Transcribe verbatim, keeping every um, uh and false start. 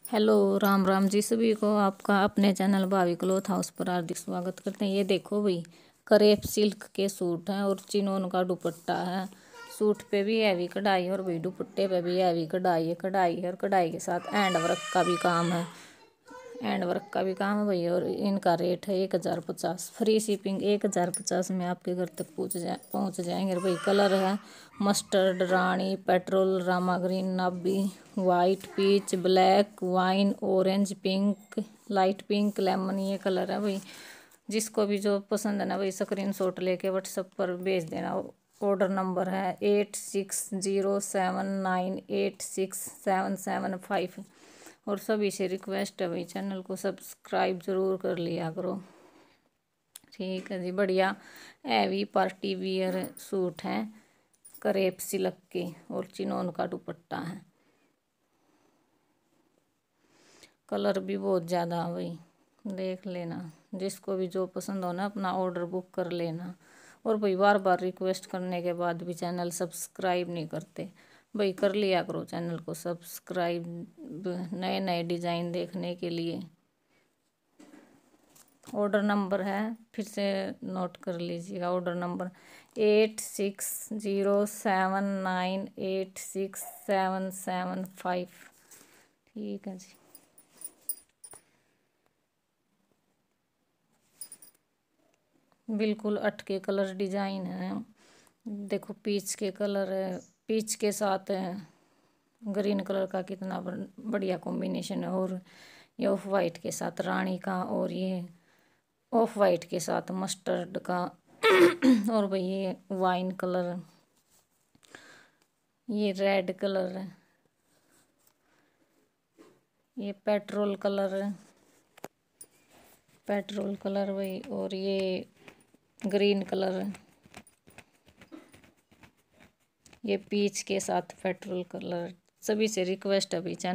Hello, Ram Ram ji सभी को। आपका अपने चैनल भाभी क्लॉथ हाउस पर हार्दिक स्वागत करते हैं। ये देखो भाई, करेप सिल्क के सूट हैं और चिनोन का दुपट्टा है। सूट पे भी हैवी कढ़ाई और भाई दुपट्टे पे भी हैवी कढ़ाई है। कढ़ाई है और कढ़ाई के साथ हैंड वर्क का भी काम है। हैंड वर्क का भी काम है भाई। और इनका रेट है एक हज़ार पचास। फ्री शिपिंग एक हज़ार पचास में आपके घर तक पहुँच जाए पहुँच जाएंगे। भाई कलर है मस्टर्ड, रानी, पेट्रोल, रामा green, navy, white, peach, black, wine, orange, pink, light pink, lemon, ये कलर है भाई। जिसको भी जो पसंद है ना भाई, स्क्रीन शॉट लेके व्हाट्सएप पर भेज देना। ऑर्डर नंबर है eight six zero seven nine eight six seven seven five. और सभी से रिक्वेस्ट है भाई, चैनल को सब्सक्राइब जरूर कर लिया करो। ठीक है जी, बढ़िया हैवी पार्टी वियर सूट हैं, करेप सिल्क के और चिनोन का दुपट्टा है। कलर भी बहुत ज़्यादा है भाई, देख लेना। जिसको भी जो पसंद हो ना, अपना ऑर्डर बुक कर लेना। और भाई बार बार रिक्वेस्ट करने के बाद भी चैनल सब्सक्राइब नहीं करते भाई, कर लिया करो चैनल को सब्सक्राइब नए नए डिज़ाइन देखने के लिए। ऑर्डर नंबर है, फिर से नोट कर लीजिएगा। Order number eight six zero seven nine eight six seven seven five. ठीक है जी। बिल्कुल अटके कलर डिजाइन है। देखो पीच के कलर है, पीच के साथ है ग्रीन कलर का, कितना बढ़िया कॉम्बिनेशन है। और ये ऑफ वाइट के साथ रानी का, और ये ऑफ वाइट के साथ मस्टर्ड का और भाई ये वाइन कलर, ये रेड कलर है, ये पेट्रोल कलर है, पेट्रोल कलर भाई। और ये ग्रीन कलर है, ये पीच के साथ पेट्रोल कलर। सभी से रिक्वेस्ट है भाई, चैनल